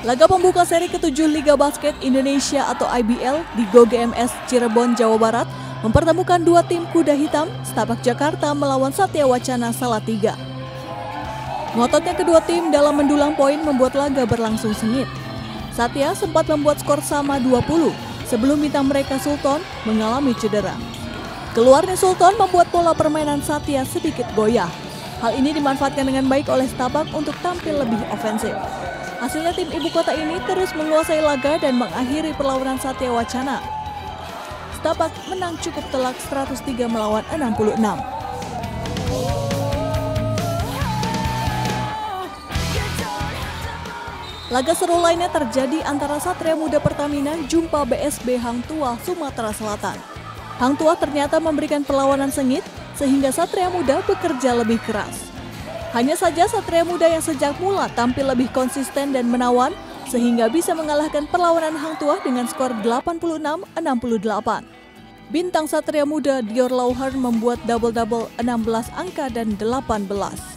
Laga pembuka seri ke-7 Liga Basket Indonesia atau IBL di GO GMS Cirebon, Jawa Barat mempertemukan dua tim kuda hitam, Setapak Jakarta melawan Satya Wacana Salatiga. Ngototnya kedua tim dalam mendulang poin membuat laga berlangsung sengit. Satya sempat membuat skor sama 20 sebelum bintang mereka Sultan mengalami cedera. Keluarnya Sultan membuat pola permainan Satya sedikit goyah. Hal ini dimanfaatkan dengan baik oleh Setapak untuk tampil lebih ofensif. Hasilnya tim ibu kota ini terus menguasai laga dan mengakhiri perlawanan Satya Wacana. Setapak menang cukup telak 103 melawan 66. Laga seru lainnya terjadi antara Satria Muda Pertamina jumpa BSB Hang Tuah Sumatera Selatan. Hang Tuah ternyata memberikan perlawanan sengit sehingga Satria Muda bekerja lebih keras. Hanya saja Satria Muda yang sejak mula tampil lebih konsisten dan menawan sehingga bisa mengalahkan perlawanan Hang Tuah dengan skor 86-68. Bintang Satria Muda Dior Lauhan membuat double-double 16 angka dan 18.